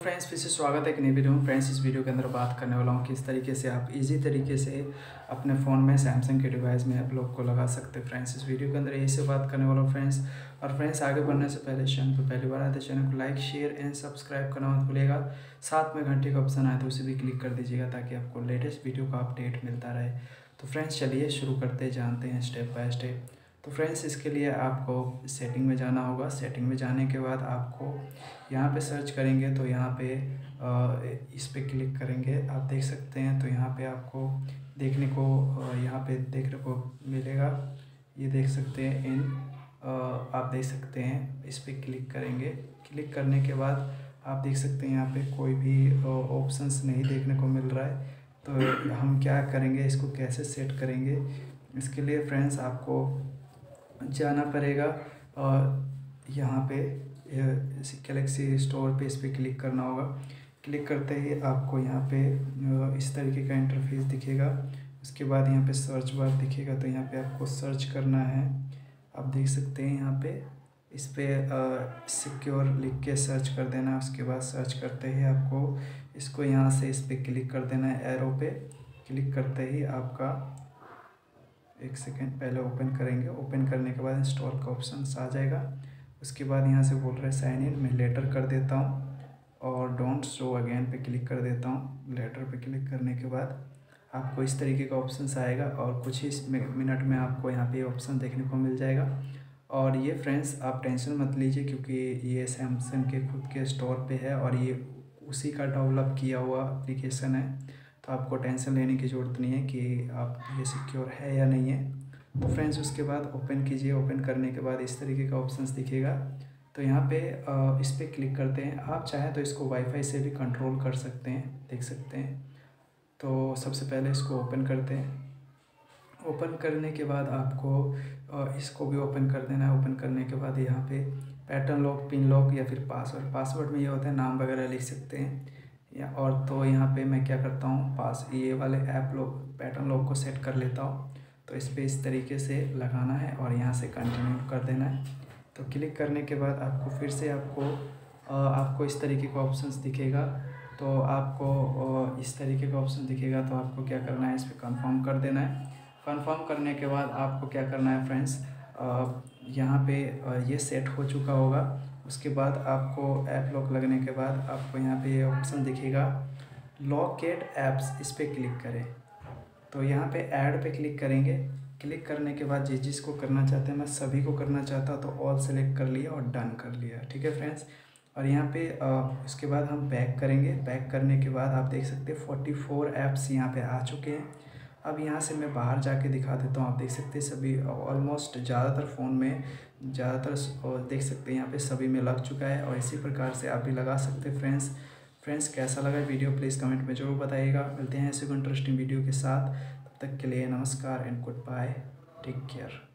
Friends फिर से स्वागत है एक नई वीडियो में। फ्रेंड्स इस वीडियो के अंदर बात करने वाला हूँ किस तरीके से आप इजी तरीके से अपने फ़ोन में सैमसंग के डिवाइस में ऐप लॉक को लगा सकते हैं। फ्रेंड्स इस वीडियो के अंदर यही से बात करने वाला हूँ फ्रेंड्स। और फ्रेंड्स आगे बढ़ने से पहले चैनल पर पहली बार आए तो चैनल को लाइक शेयर एंड सब्सक्राइब करना मत भूलिएगा। साथ में घंटे का ऑप्शन आए तो उसे भी क्लिक कर दीजिएगा ताकि आपको लेटेस्ट वीडियो का अपडेट मिलता रहे। तो फ्रेंड्स चलिए शुरू करते जानते हैं स्टेप बाय स्टेप। तो फ्रेंड्स इसके लिए आपको सेटिंग में जाना होगा। सेटिंग में जाने के बाद आपको यहाँ पे सर्च करेंगे तो यहाँ पे इस पे क्लिक करेंगे। आप देख सकते हैं तो यहाँ पे आपको देखने को यहाँ पे देखने को मिलेगा। ये देख सकते हैं आप देख सकते हैं इस पे क्लिक करेंगे। क्लिक करने के बाद आप देख सकते हैं यहाँ पे कोई भी ऑप्शंस नहीं देखने को मिल रहा है। तो हम क्या करेंगे, इसको कैसे सेट करेंगे, इसके लिए फ्रेंड्स आपको जाना पड़ेगा यहाँ पे गैलेक्सी स्टोर पे इस पर क्लिक करना होगा। क्लिक करते ही आपको यहाँ पे इस तरीके का इंटरफेस दिखेगा। उसके बाद यहाँ पे सर्च बार दिखेगा तो यहाँ पे आपको सर्च करना है। आप देख सकते हैं यहाँ पे इस पर सिक्योर लिख के सर्च कर देना है। उसके बाद सर्च करते ही आपको इसको यहाँ से इस पर क्लिक कर देना है। एरो पे क्लिक करते ही आपका एक सेकेंड पहले ओपन करेंगे। ओपन करने के बाद इंस्टॉल का ऑप्शन आ जाएगा। उसके बाद यहाँ से बोल रहे हैं साइन इन, मैं लेटर कर देता हूँ और डोंट शो अगेन पे क्लिक कर देता हूँ। लेटर पे क्लिक करने के बाद आपको इस तरीके का ऑप्शन आएगा और कुछ ही मिनट में आपको यहाँ पे ऑप्शन देखने को मिल जाएगा। और ये फ्रेंड्स आप टेंशन मत लीजिए क्योंकि ये सैमसंग के खुद के स्टोर पे है और ये उसी का डेवलप किया हुआ एप्लीकेशन है। तो आपको टेंशन लेने की ज़रूरत नहीं है कि आप ये सिक्योर है या नहीं है। तो फ्रेंड्स उसके बाद ओपन कीजिए। ओपन करने के बाद इस तरीके का ऑप्शंस दिखेगा। तो यहाँ पे इस पर क्लिक करते हैं। आप चाहें तो इसको वाईफाई से भी कंट्रोल कर सकते हैं, देख सकते हैं। तो सबसे पहले इसको ओपन करते हैं। ओपन करने के बाद आपको इसको भी ओपन कर देना है। ओपन करने के बाद यहाँ पे पैटर्न लॉक, पिन लॉक या फिर पासवर्ड। पासवर्ड में ये होता है नाम वगैरह लिख सकते हैं या और तो यहाँ पे मैं क्या करता हूँ ये वाले ऐप लॉक पैटर्न लॉक को सेट कर लेता हूँ। तो इस पर इस तरीके से लगाना है और यहाँ से कंटिन्यू कर देना है। तो क्लिक करने के बाद आपको फिर से आपको इस तरीके का ऑप्शंस दिखेगा। तो आपको इस तरीके का ऑप्शन दिखेगा तो आपको क्या करना है, इस पर कंफर्म कर देना है। कंफर्म करने के बाद आपको क्या करना है फ्रेंड्स, यहाँ पे ये सेट हो चुका होगा। उसके बाद आपको ऐप लॉक लगने के बाद आपको यहाँ पे ये ऑप्शन दिखेगा लॉकेट ऐप्स, इस पर क्लिक करें। तो यहाँ पे ऐड पे क्लिक करेंगे। क्लिक करने के बाद जिसको करना चाहते हैं, मैं सभी को करना चाहता तो ऑल सेलेक्ट कर लिया और डन कर लिया। ठीक है फ्रेंड्स। और यहाँ पे इसके बाद हम बैक करेंगे। बैक करने के बाद आप देख सकते हैं 44 ऐप्स यहाँ पे आ चुके हैं। अब यहाँ से मैं बाहर जाके दिखा देता हूँ। आप देख सकते हैं सभी ऑलमोस्ट ज़्यादातर फ़ोन में देख सकते हैं यहाँ पे सभी में लग चुका है और इसी प्रकार से आप भी लगा सकते हैं फ्रेंड्स कैसा लगा वीडियो प्लीज़ कमेंट में ज़रूर बताइएगा। मिलते हैं ऐसे इंटरेस्टिंग वीडियो के साथ। तब तक के लिए नमस्कार and goodbye, take care.